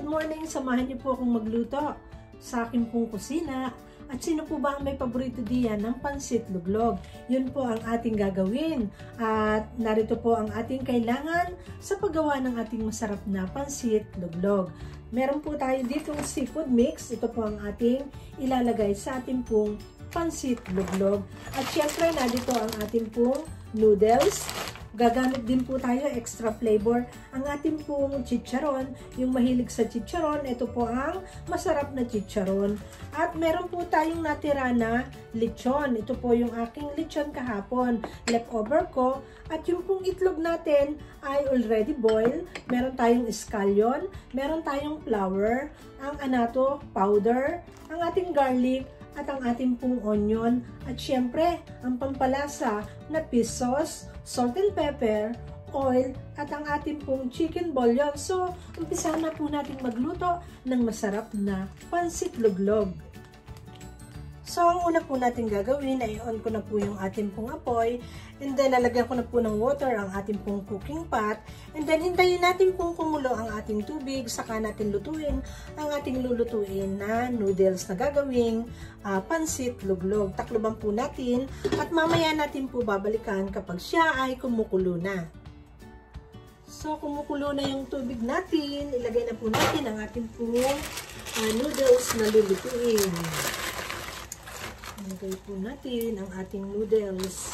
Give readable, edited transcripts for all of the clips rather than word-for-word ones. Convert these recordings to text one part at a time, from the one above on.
morning! Samahan niyo po akong magluto sa aking pong kusina. At sino po ba ang may paborito diyan ng pansit luglog? Yun po ang ating gagawin. At narito po ang ating kailangan sa paggawa ng ating masarap na pansit luglog. Meron po tayo ditong seafood mix. Ito po ang ating ilalagay sa ating pong pansit luglog. At syempre, narito ang ating pong noodles. Gagamit din po tayo extra flavor. Ang ating pong chicharon, yung mahilig sa chicharon, ito po ang masarap na chicharon. At meron po tayong natira na lechon. Ito po yung aking lechon kahapon. Leftover ko. At yung pong itlog natin ay already boiled. Meron tayong scallion. Meron tayong flour. Ang anato powder. Ang ating garlic. At ang ating pong onion, at syempre, ang pampalasa na fish sauce, salt and pepper, oil, at ang ating pong chicken bouillon. So, umpisa na po natin magluto ng masarap na pansit luglog. So, ang una po natin gagawin ay on ko na po yung ating pong apoy. And then, lalagyan ko na po ng water ang ating pong cooking pot. And then, hintayin natin pong kumulo ang ating tubig. Saka natin lutuin ang ating lulutuin na noodles na gagawing pansit luglog. Takloban po natin. At mamaya natin po babalikan kapag siya ay kumukulo na. So, kumukulo na yung tubig natin. Ilagay na po natin ang ating pong noodles na lulutuin. Ilagay po natin ang ating noodles.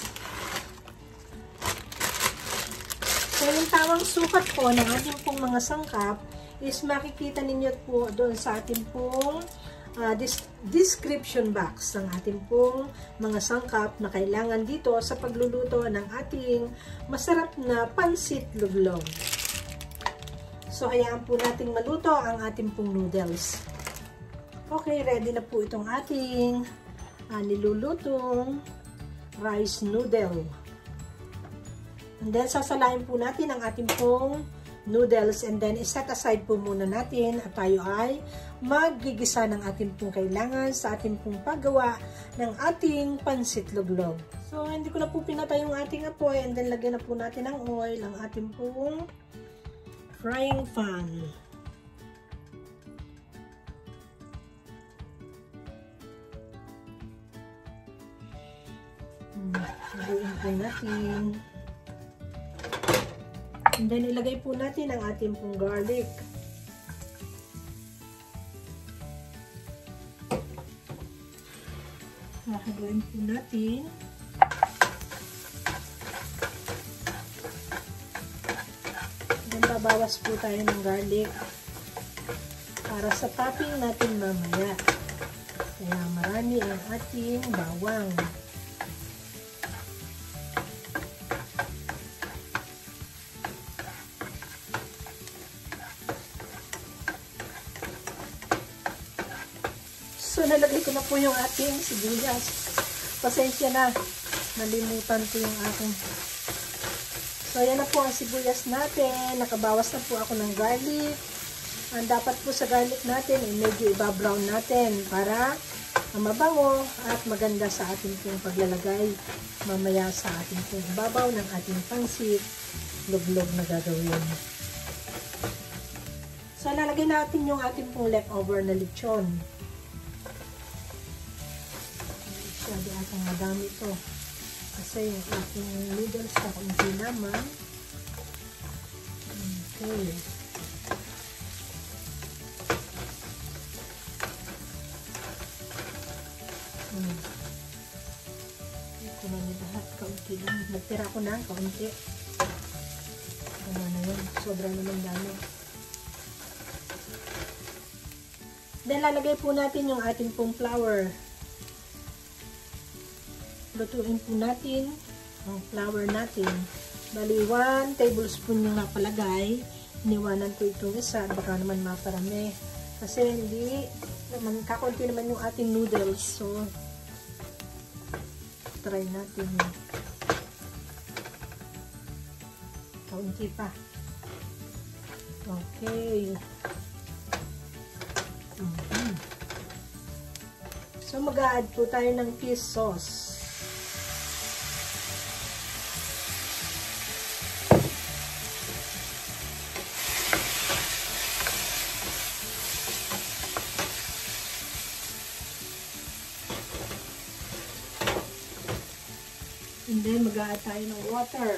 So, yung tawang sukat po ng ating pong mga sangkap is makikita ninyo po doon sa ating pong description box ng ating pong mga sangkap na kailangan dito sa pagluluto ng ating masarap na pansit luglog. So, hayaan po nating maluto ang ating pong noodles. Okay, ready na po itong ating nilulutong rice noodle. And then, sasalain po natin ang ating pong noodles and then, iset aside po muna natin at tayo ay maggigisa ng ating pong kailangan sa ating pong paggawa ng ating pansit luglog. So, hindi ko na po pinatay yung ating apoy and then, lagyan na po natin ng oil ang ating pong frying pan. Haluin po natin. And then, ilagay po natin ang ating pong garlic. Haluin po natin. Then, babawas po tayo ng garlic para sa topping natin mamaya. Kaya marami ang ating bawang. So, nalagay ko na po yung ating sibuyas. Pasensya na. Nalimutan ko yung aking. So, ayan na po ang sibuyas natin. Nakabawas na po ako ng garlic. Ang dapat po sa garlic natin ay medyo ibabrown natin para mabango at maganda sa ating pong paglalagay mamaya sa ating pong babaw ng ating pansit luglog na gagawin. So, nalagay natin yung ating pong leftover na lechon. Sabi atang madami ito. Kasi yung ating noodles na kunti naman. Okay. Ito na nila lahat. Kaunti lang. Nagtira ko na. Kaunti. Ano na yun. Sobra naman dami. Then, lalagay po natin yung ating pong flour. Lutuin po natin ang flour natin. Bali, 1 tablespoon yung napalagay. Iniwanan ko itong isa. Baka naman maparami. Kasi hindi naman, kakunti naman yung ating noodles. So, try natin. Kaunti pa. Okay. So, mag-a-add po tayo ng fish sauce. And then, mag-a-add tayo ng water.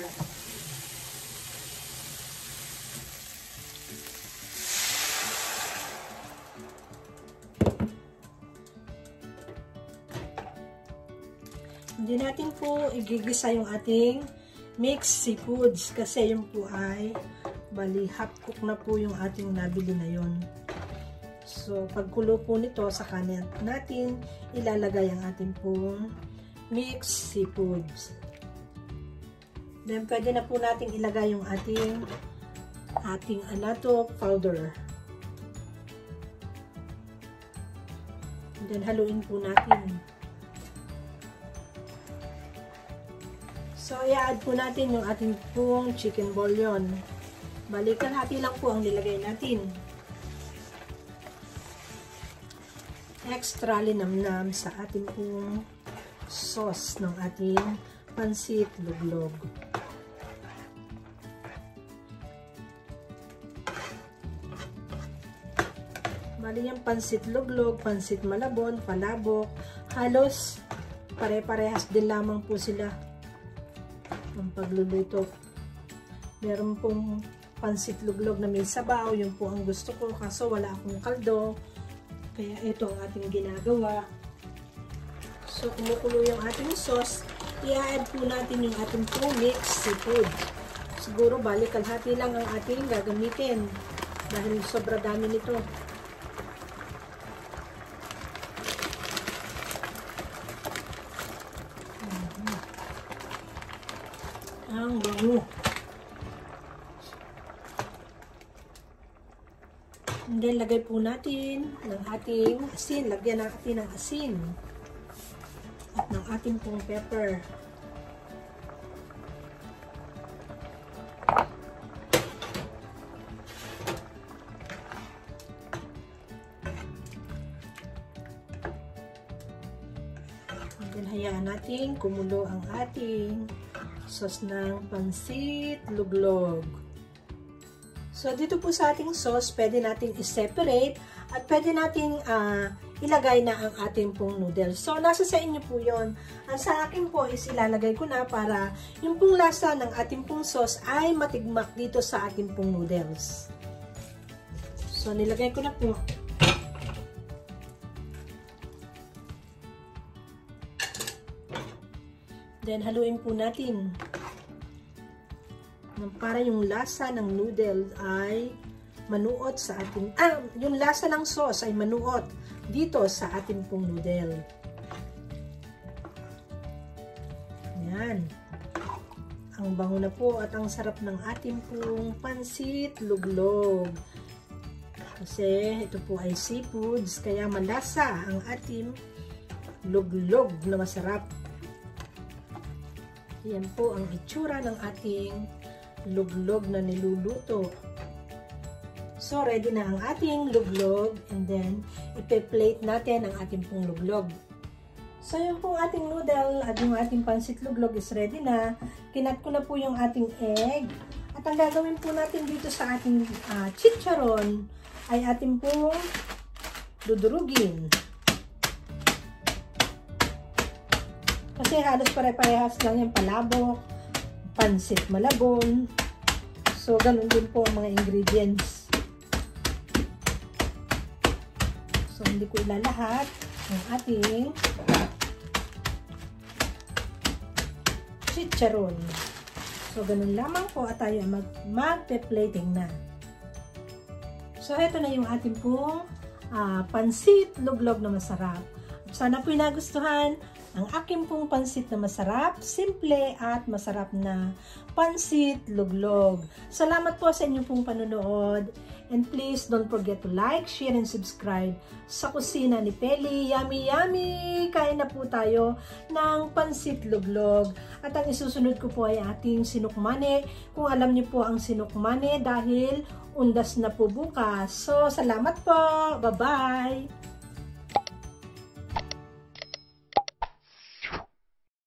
Hindi natin po igigisa yung ating mixed seafoods kasi yung po ay bali half cook na po yung ating nabili na yon. So pagkulo po nito sa kanin natin ilalagay ang ating pong mixed seafoods. Then pwede na po nating ilagay yung ating annatto powder. And then haluin po natin. So, i-add po natin yung ating pong chicken bouillon. Balikan hati lang po ang nilagay natin. Extra linamnam sa ating pong sauce ng ating pansit luglog. Bali yung pansit luglog, pansit malabon, palabok, halos pare-parehas din lamang po sila ang pagluluto. Meron pong pansit luglog na may sabaw, yun po ang gusto ko kaso wala akong kaldo, kaya ito ang ating ginagawa. So kumukulo yung ating sauce, i-add po natin yung ating pong mixed seafood. Siguro balik kalahati lang ang ating gagamitin dahil sobra dami nito. Ang bango. And then, lagay po natin ng ating asin. Lagyan natin ng asin. At ng ating pong pepper. And then, hayaan natin kumulo ang ating sauce ng pansit luglog. So, dito po sa ating sauce, pwede nating i-separate at pwede nating ilagay na ang ating pong noodles. So, nasa sa inyo po yon. Ang sa akin po is ilalagay ko na para yung pong lasa ng ating pong sauce ay matigmak dito sa ating pong noodles. So, nilagay ko na po. Then, haluin po natin. Para yung lasa ng noodle ay manuot sa ating, yung lasa ng sauce ay manuot dito sa ating pong noodle. Yan. Ang bango na po at ang sarap ng ating pong pansit luglog. Kasi ito po ay seafoods, kaya malasa ang ating luglog na masarap. Yan po ang itsura ng ating luglog na niluluto. So, ready na ang ating luglog and then ipe-plate natin ang ating pong luglog. So, yung pong ating noodle at yung ating pansit luglog is ready na. Kinat ko na po yung ating egg. At ang gagawin po natin dito sa ating chicharon ay ating pong dudurugin. Kasi halos pare-parehas lang yung palabok, pansit malabon. So, ganun din po ang mga ingredients. So, hindi ko ilalahat ng ating chicharon. So, ganun lamang po at tayo magpe-plating na. So, ito na yung ating pong pansit luglog na masarap. Sana po nagustuhan ang aking pong pansit na masarap, simple at masarap na pansit luglog. Salamat po sa inyong pong panonood. And please don't forget to like, share, and subscribe sa kusina ni Peli. Yummy, yummy! Kain na po tayo ng pansit luglog. At ang isusunod ko po ay ating sinukmane. Kung alam niyo po ang sinukmane dahil undas na po bukas. So, salamat po! Bye-bye!